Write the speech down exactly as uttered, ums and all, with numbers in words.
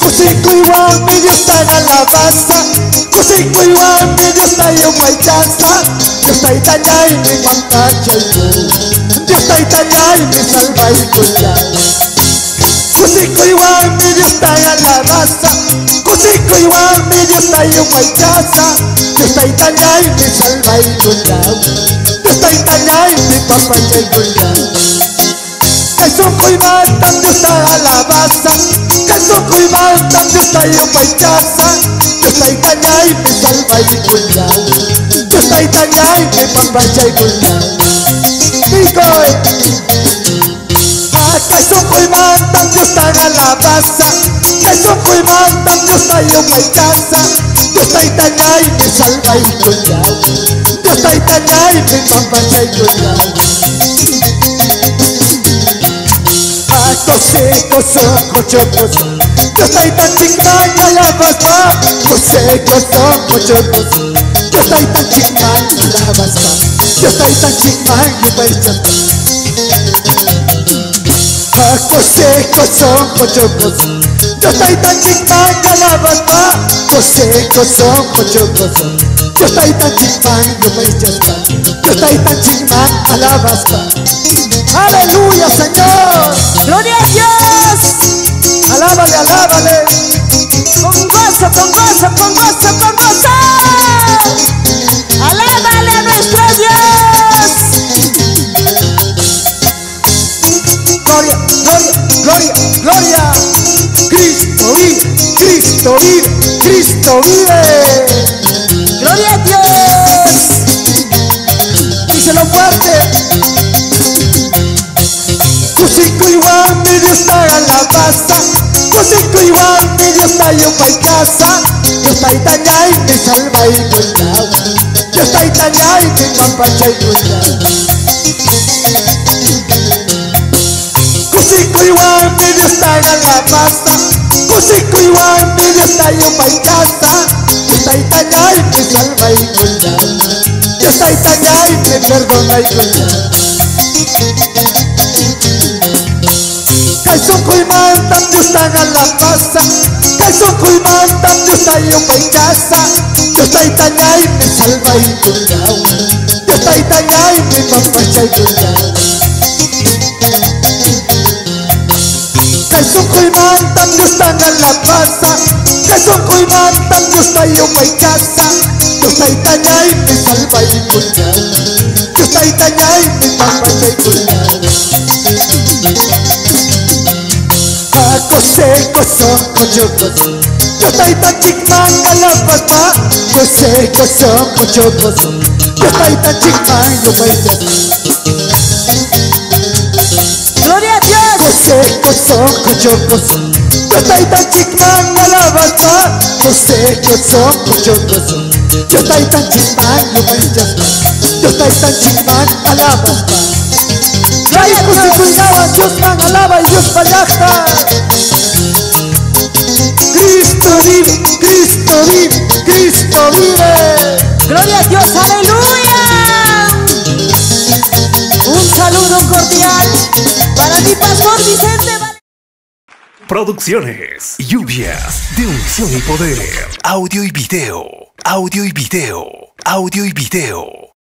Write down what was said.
Kusikuiwan mi Dios tan alabanza, Kusikuiwan mi Dios tayo may chance. Dios tay tanyay mi mangkachay ko, Dios tay tanyay mi salvay ko yan. Kusikuiwan mi Dios tayo alabanza, Kusikuiwan mi Dios tayo may chance. Dios tay tanyay mi salvay ko yan, Dios tay tanyay mi papachay ko yan. Kaisuko'y mantang Diyos na alabanza, Kaisuko'y mantang Diyos tayo may chance. Diyos tayo tanyay, may salvay kulyaw, Diyos tayo tanyay, may pagbajay kulyaw. Iko'y at kaisuko'y mantang Diyos na alabanza, Kaisuko'y mantang Diyos tayo may chance. Diyos tayo tanyay, may salvay kulyaw, Diyos tayo tanyay, may pagbajay kulyaw. Kose, koso, kocho, koso, Dios tay tan chingman alabas pa. Kose, koso, kocho, koso, Dios tay tan chingman alabas pa. Dios tay tan chingman yubay chata. Kose, koso, kocho, koso, Dios tay tan chingman alabas pa. Kose, koso, kocho, koso, Dios tay tan chingman yubay chata. Dios tay tan chingman alabas pa. Aleluya, Señor. Gloria a Dios. Alábale, alábale. Con gozo, con gozo, con gozo, con gozo. Alábale a nuestro Dios. Gloria, gloria, gloria, gloria. Cristo vive, Cristo vive, Cristo vive. Gloria a Dios. Díselo fuerte. Kusikuiwan mi Dios tayo alabanza, Kusikuiwan mi Dios tayo may casa. Dios tayo tanyay, mi salvay kulyaw, Dios tayo tanyay, mi pampachay kulyaw. Kusikuiwan mi Dios tayo alabanza, Kusikuiwan mi Dios tayo may casa. Dios tayo tanyay, mi salvay kulyaw, Dios tayo tanyay, mi perdonay kulyaw. Kaisuko'y mantang Diyos na alabanza, Kaisuko'y mantang Diyos tayo may chance. Diyos tayo tanyay, may salvay kulyaw, Diyos tayo tanyay, may pampachay kulyaw. Kaisuko'y mantang Diyos na alabanza, Kaisuko'y mantang Diyos tayo may chance. Diyos tayo tanyay, may salvay kulyaw, Diyos tayo tanyay, may pampachay kulyaw. Kose, koso, kocho, koso, Dios tay tan chingman alabas pa. Kose, koso, kocho, koso, Dios tay tan chingman yubay chata. Gloria a Dios. Kose, koso, kocho, koso, Dios tay tan chingman alabas pa. Kose, koso, kocho, koso, Dios tay tan chingman yubay chata. Dios tay tan chingman alabas pa. Ay, kusikuinawan Dios nang alaba y Dios payakta. Cristo vive, Cristo vive, Cristo vive. Gloria a Dios, aleluya. Un saludo cordial para mi pastor Vicente Val- Producciones, lluvias de unción y poder. Audio y video, audio y video, audio y video.